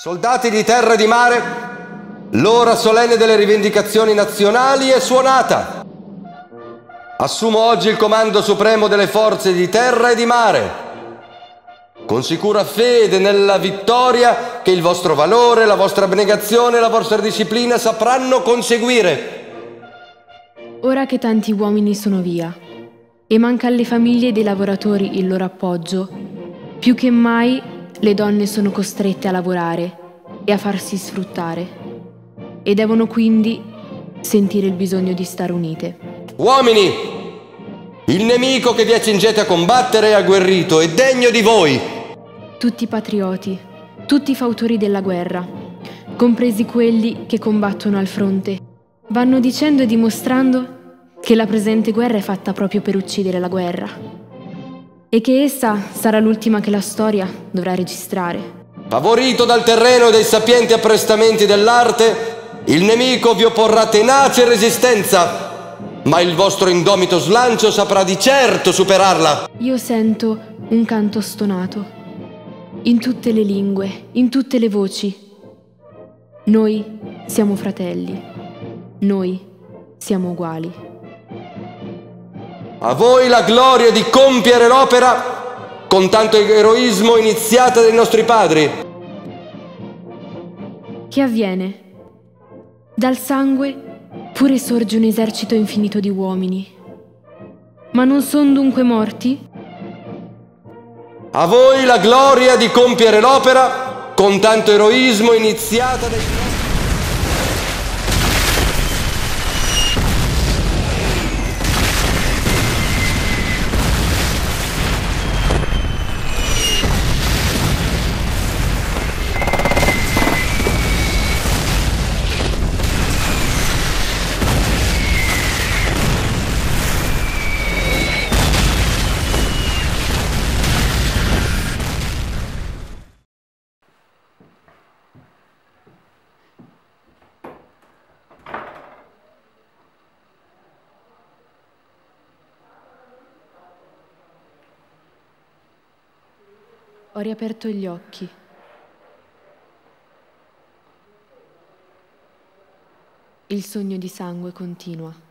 Soldati di terra e di mare, l'ora solenne delle rivendicazioni nazionali è suonata. Assumo oggi il comando supremo delle forze di terra e di mare, con sicura fede nella vittoria che il vostro valore, la vostra abnegazione e la vostra disciplina sapranno conseguire. Ora che tanti uomini sono via e manca alle famiglie dei lavoratori il loro appoggio, più che mai le donne sono costrette a lavorare e a farsi sfruttare e devono quindi sentire il bisogno di stare unite. Uomini, il nemico che vi accingete a combattere è agguerrito e degno di voi. Tutti patrioti, tutti fautori della guerra, compresi quelli che combattono al fronte, vanno dicendo e dimostrando che la presente guerra è fatta proprio per uccidere la guerra e che essa sarà l'ultima che la storia dovrà registrare. Favorito dal terreno e dai sapienti apprestamenti dell'arte, il nemico vi opporrà tenace resistenza, ma il vostro indomito slancio saprà di certo superarla. Io sento un canto stonato, in tutte le lingue, in tutte le voci. Noi siamo fratelli, noi siamo uguali. A voi la gloria di compiere l'opera con tanto eroismo iniziata dai nostri padri. Che avviene? Dal sangue pure sorge un esercito infinito di uomini. Ma non son dunque morti? A voi la gloria di compiere l'opera con tanto eroismo iniziata dai nostri padri. Ho riaperto gli occhi. Il sogno di sangue continua.